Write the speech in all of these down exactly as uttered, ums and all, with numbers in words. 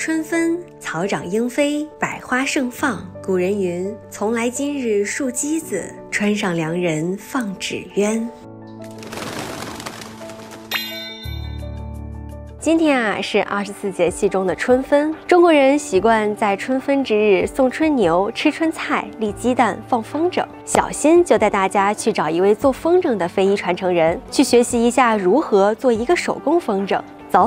春分，草长莺飞，百花盛放。古人云：“从来今日树机子，川上良人放纸鸢。”今天啊是二十四节气中的春分，中国人习惯在春分之日送春牛、吃春菜、立鸡蛋、放风筝。小新就带大家去找一位做风筝的非遗传承人，去学习一下如何做一个手工风筝。走。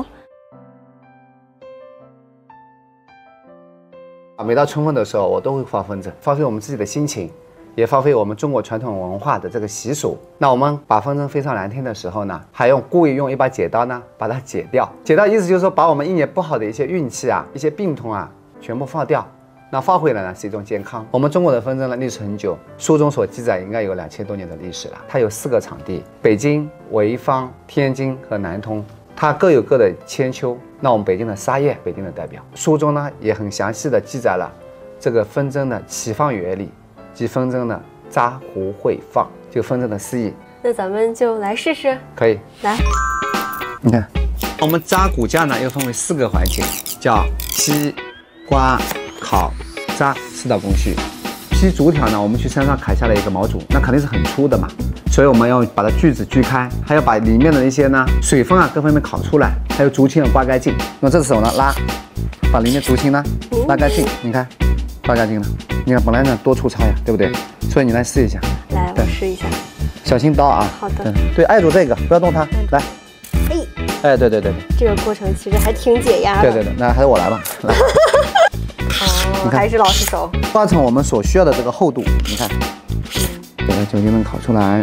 每到春分的时候，我都会放风筝，发挥我们自己的心情，也发挥我们中国传统文化的这个习俗。那我们把风筝飞上蓝天的时候呢，还用故意用一把剪刀呢把它解掉。解掉意思就是说，把我们一年不好的一些运气啊、一些病痛啊，全部放掉。那发挥了呢是一种健康。我们中国的风筝呢历史很久，书中所记载应该有两千多年的历史了。它有四个场地：北京、潍坊、天津和南通。它各有各的千秋。那我们北京的沙叶，北京的代表。书中呢也很详细的记载了这个风筝的起放原理及风筝的扎、糊、会、放，就风筝的示意。 那咱们就来试试。 可以， 来， 你看，我们扎骨架呢又分为四个环节，叫劈、刮、烤、扎四道工序。劈竹条呢，我们去山上砍下来一个毛竹，那肯定是很粗的嘛，所以我们要把它锯子锯开，还要把里面的一些呢水分啊各方面烤出来，还有竹青要刮干净。用这只手呢拉，把里面竹青呢拉干净，你看，刮干净了。你看本来呢多粗糙呀，对不对？所以你来试一下。 来，我试一下。 小心刀啊。 好的。 对，挨住这个，不要动它。来。 哎。 哎，对对对对。 这个过程其实还挺解压的。 对对对，那还是我来吧。来。 哦，还是老实手。 刮成我们所需要的这个厚度，你看，这个酒精能烤出来。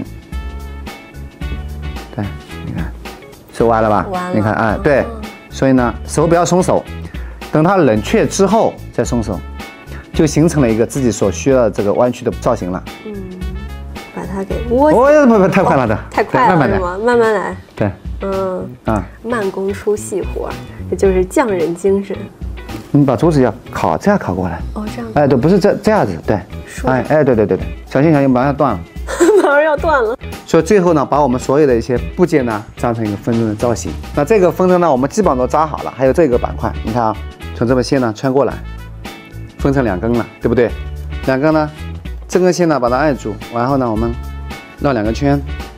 对，你看，是歪了吧？ 歪了。 你看，哎，对，所以呢，手不要松手，等它冷却之后再松手，就形成了一个自己所需要的这个弯曲的造型了。 嗯，把它给窝。 哦，不不，太快了的， 太快了，慢慢来，慢慢来。 对， 嗯啊， 慢工出细活，这就是匠人精神。 你把竹子要烤，这样烤过来。 哦，这样。 哎，对，不是这这样子，对。哎哎，对对对对，小心小心，马上要断了。 马上要断了。 所以最后呢，把我们所有的一些部件呢，扎成一个风筝的造型。那这个风筝呢，我们基本上都扎好了。还有这个板块，你看啊，从这根线呢穿过来，分成两根了，对不对？两根呢，这根线呢把它按住，然后呢我们绕两个圈，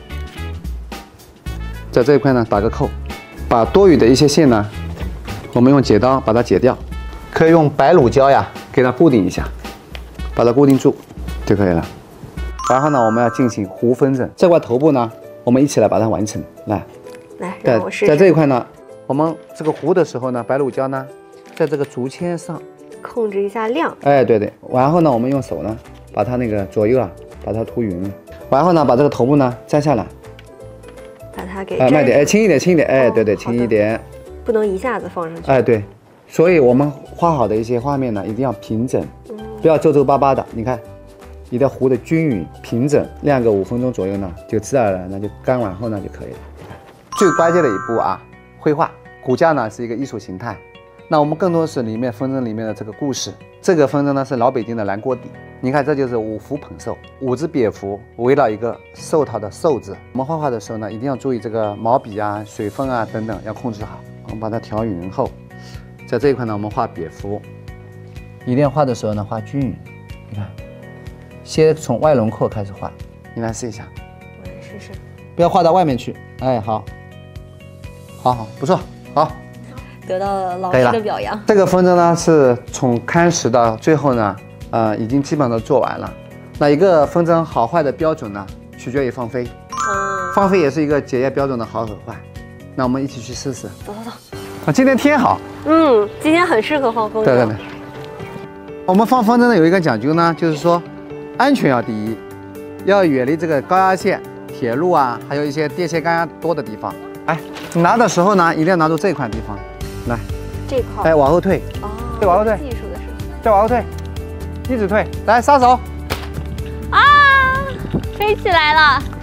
在这一块呢打个扣，把多余的一些线呢，我们用剪刀把它解掉。可以用白乳胶呀，给它固定一下，把它固定住就可以了。然后呢，我们要进行糊风筝，这块头部呢，我们一起来把它完成。来， 来，让我试试。 在这一块呢，我们这个糊的时候呢，白乳胶呢，在这个竹签上控制一下量。 哎，对对。然后呢，我们用手呢，把它那个左右啊，把它涂匀了。然后呢，把这个头部呢摘下来， 把它给哎慢点，哎轻一点，轻一点，哎对对，轻一点， 不能一下子放上去。 哎对。所以我们画好的一些画面呢，一定要平整，不要皱皱巴巴的。你看，一定要糊的均匀平整，晾个五分钟左右呢，就自然而然的就干完后呢就可以了。最关键的一步啊，绘画。骨架呢是一个艺术形态，那我们更多是里面风筝里面的这个故事。这个风筝呢是老北京的蓝锅底，你看这就是五福捧寿，五只蝙蝠围绕一个寿桃的寿字。我们画画的时候呢，一定要注意这个毛笔啊、水分啊等等要控制好。我们把它调匀后。在这一块呢，我们画蝙蝠，一定要画的时候呢，画均匀。你看，先从外轮廓开始画，你来试一下。 我来试试。 不要画到外面去。哎，好，好好，不错，好， 得到了老师的表扬。这个风筝呢，是从开始到最后呢，呃，已经基本都做完了。那一个风筝好坏的标准呢，取决于放飞。嗯。放飞也是一个检验标准的好和坏。那我们一起去试试。 走走走。 啊，今天天好。嗯， 今天很适合放风筝。 对对对。我们放风筝呢有一个讲究呢，就是说安全要第一，要远离这个高压线、铁路啊，还有一些电线杆多的地方。哎，拿的时候呢，一定要拿住这块地方，来， 这块， 哎，往后退， 哦， 再往后退， 技术的事， 再往后退，一直退，来撒手， 啊，飞起来了。